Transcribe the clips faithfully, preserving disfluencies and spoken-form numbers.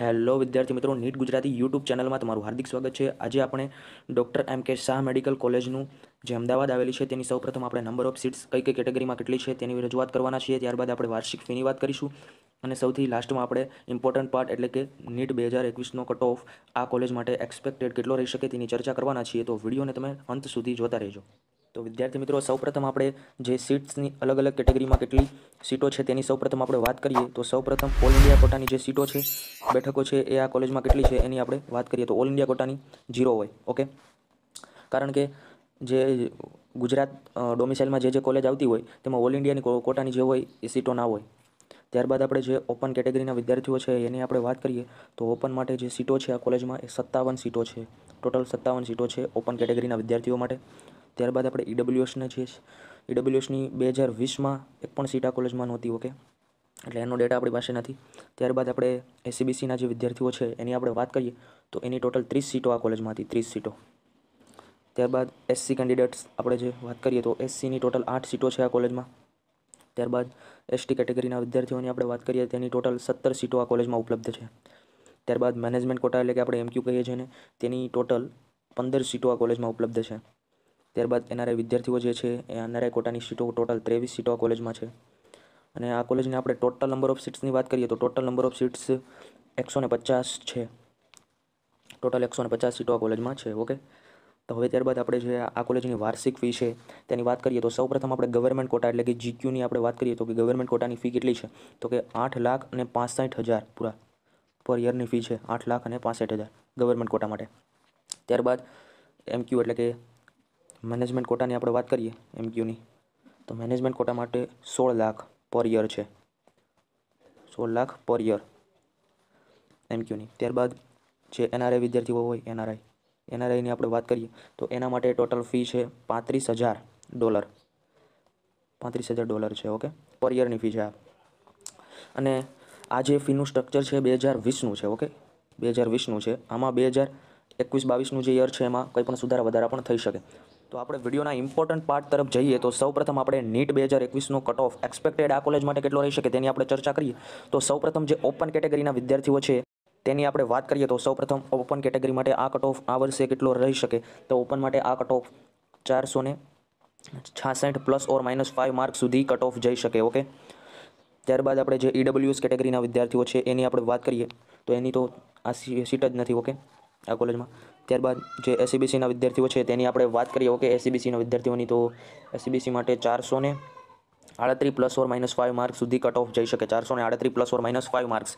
Hello વિદ્યાર્થી મિત્રો, NEET Gujarati YouTube ચેનલમાં તમારું હાર્દિક સ્વાગત છે। આજે આપણે ડૉક્ટર એમ કે શાહ મેડિકલ કોલેજનું જે અમદાવાદ આવેલી છે તેની સૌપ્રથમ આપણે નંબર ઓફ સીટ્સ કઈ કઈ કેટેગરીમાં કેટલી છે તેની રજૂઆત કરવાના છીએ। ત્યારબાદ આપણે વાર્ષિક ફીની વાત કરીશું અને સૌથી લાસ્ટમાં આપણે ઇમ્પોર્ટન્ટ પાર્ટ એટલે કે નીટ બે હજાર એકવીસનો કટ ઓફ આ કોલેજ માટે એક્સપેક્ટેડ કેટલો રહી શકે તેની ચર્ચા કરવાના છીએ। તો વિડીયોને તમે અંત સુધી જોતા રહેજો। તો વિદ્યાર્થી મિત્રો, સૌપ્રથમ આપણે જે સીટ્સની અલગ અલગ કેટેગરીમાં કેટલી સીટો છે તેની સૌપ્રથમ આપણે વાત કરીએ તો સૌપ્રથમ ઓલ ઇન્ડિયા કોટાની જે સીટો છે, બેઠકો છે એ આ કોલેજમાં કેટલી છે એની આપણે વાત કરીએ તો ઓલ ઇન્ડિયા કોટાની ઝીરો હોય। ઓકે, કારણ કે જે ગુજરાત ડોમિસાઇલમાં જે જે કોલેજ આવતી હોય તેમાં ઓલ ઇન્ડિયાની કોટાની જે હોય એ સીટો ના હોય। ત્યારબાદ આપણે જે ઓપન કેટેગરીના વિદ્યાર્થીઓ છે એની આપણે વાત કરીએ તો ઓપન માટે જે સીટો છે આ કોલેજમાં એ સત્તાવન સીટો છે, ટોટલ સત્તાવન સીટો છે ઓપન કેટેગરીના વિદ્યાર્થીઓ માટે। ત્યારબાદ આપણે ઈડબ્લ્યુએસને છે, ઈડબ્લ્યુએસની બે હજાર વીસમાં એક પણ સીટ આ કોલેજમાં નહોતી। ઓકે, એટલે એનો ડેટા આપણી પાસે નથી। ત્યારબાદ આપણે એસસીબીસીના જે વિદ્યાર્થીઓ છે એની આપણે વાત કરીએ તો એની ટોટલ ત્રીસ સીટો આ કોલેજમાં હતી, ત્રીસ સીટો। ત્યારબાદ એસસી કેન્ડિડેટ્સ આપણે જે વાત કરીએ તો એસસીની ટોટલ આઠ સીટો છે આ કોલેજમાં। ત્યારબાદ એસટી કેટેગરીના વિદ્યાર્થીઓની આપણે વાત કરીએ તેની ટોટલ સત્તર સીટો આ કોલેજમાં ઉપલબ્ધ છે। ત્યારબાદ મેનેજમેન્ટ કોટા એટલે કે આપણે એમક્યુ કહીએ છીએ ને તેની ટોટલ પંદર સીટો આ કોલેજમાં ઉપલબ્ધ છે। ત્યારબાદ એનઆરઆઈ વિદ્યાર્થીઓ જે છે એ એનઆરઆઈ કોટાની સીટો ટોટલ ત્રેવીસ સીટો આ કોલેજમાં છે। અને આ કોલેજને આપણે ટોટલ નંબર ઓફ સીટ્સની વાત કરીએ તો ટોટલ નંબર ઓફ સીટ્સ એકસો ને પચાસ છે, ટોટલ એકસો ને પચાસ સીટો આ કોલેજમાં છે। ઓકે, તો હવે ત્યારબાદ આપણે જે આ કોલેજની વાર્ષિક ફી છે તેની વાત કરીએ તો સૌપ્રથમ આપણે ગવર્મેન્ટ કોટા એટલે કે જીક્યુની આપણે વાત કરીએ તો કે ગવર્મેન્ટ કોટાની ફી કેટલી છે તો કે આઠ લાખ અને પાંસઠ હજાર પૂરા પર યરની ફી છે, આઠ લાખ અને પાંસઠ હજાર ગવર્મેન્ટ કોટા માટે। ત્યારબાદ એમક્યુ એટલે કે મેનેજમેન્ટ કોટાની આપણે વાત કરીએ એમક્યુની તો મેનેજમેન્ટ કોટા માટે સોળ લાખ પર યર છે, સોળ લાખ પર યર એમક્યુની। ત્યારબાદ જે એનઆરઆઈ વિદ્યાર્થીઓ હોય એનઆરઆઈ એનઆરઆઈની આપણે વાત કરીએ તો એના માટે ટોટલ ફી છે પાંત્રીસ હજાર ડોલર, પાંત્રીસ હજાર ડોલર છે। ઓકે, પર યરની ફી છે આ। અને આ જે ફીનું સ્ટ્રક્ચર છે બે હજાર વીસનું છે। ઓકે, બે હજાર વીસનું છે, આમાં બે હજાર એકવીસ બાવીસનું જે યર છે એમાં કંઈ પણ સુધારા વધારા પણ થઈ શકે। તો આપણે વિડીયોના ઇમ્પોર્ટન્ટ પાર્ટ તરફ જઈએ તો સૌપ્રથમ આપણે નીટ બે હજાર એકવીસનો કટ ઓફ એક્સપેક્ટેડ આ કોલેજ માટે કેટલો રહી શકે તેની આપણે ચર્ચા કરીએ તો સૌપ્રથમ જે ઓપન કેટેગરીના વિદ્યાર્થીઓ છે તેની આપણે વાત કરીએ તો સૌપ્રથમ ઓપન કેટેગરી માટે આ કટ ઓફ આ વર્ષે કેટલો રહી શકે તો ઓપન માટે આ કટ ઓફ ચારસો ને છાસઠ plus or minus five mark સુધી કટ ઓફ જઈ શકે। ઓકે, ત્યારબાદ આપણે જે ઈડબ્લ્યુએસ કેટેગરીના વિદ્યાર્થીઓ છે એની આપણે વાત કરીએ તો એની તો આ સીટ જ નથી। ઓકે, આ કોલેજમાં। ત્યારબાદ જે એસસીબીસીના વિદ્યાર્થીઓ છે તેની આપણે વાત કરીએ ઓકે એસસીબીસીના વિદ્યાર્થીઓની તો એસસીબીસી માટે ચારસો ને આડત્રીસ plus or minus five marks સુધી કટ ઓફ જઈ શકે, ચારસો ને આડત્રીસ plus or minus five marks.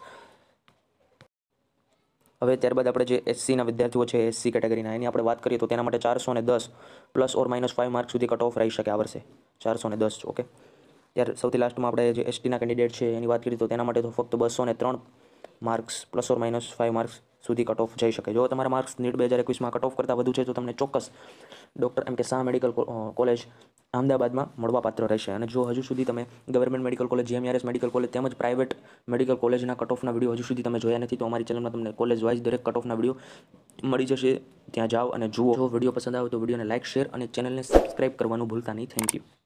હવે ત્યારબાદ આપણે જે એસસીના વિદ્યાર્થીઓ છે એસસી કેટેગરીના એની આપણે વાત કરીએ તો તેના માટે ચારસો ને દસ plus or minus five marks સુધી કટ ઓફ રહી શકે આ વર્ષે, ચારસો ને દસ। ઓકે, ત્યારે સૌથી લાસ્ટમાં આપણે જે એસટીના કેન્ડિડેટ છે એની વાત કરીએ તો તેના માટે તો ફક્ત બસો ને ત્રણ marks plus or minus five marks સુધી કટ ઓફ જઈ શકે। જો તમારા માર્ક્સ નીટ બે હજાર એકવીસમાં કટ ઓફ કરતાં વધુ છે તો તમને ચોક્કસ ડૉક્ટર એમ કે શાહ મેડિકલ કોલેજ અમદાવાદમાં મળવાપાત્ર રહેશે। અને જો હજુ સુધી તમે government medical college, GMRS medical college તેમજ પ્રાઇવેટ મેડિકલ કોલેજના કટ ઓફના વિડીયો હજુ સુધી તમે જોયા નથી તો અમારી ચેનલમાં તમને કોલેજ વાઇઝ દરેક કટ ઓફના વિડીયો મળી જશે, ત્યાં જાઓ અને જુઓ। જો વિડીયો પસંદ આવે તો વિડીયોને લાઇક, શેર અને ચેનલને સબસ્ક્રાઇબ કરવાનું ભૂલતા નહીં। Thank you.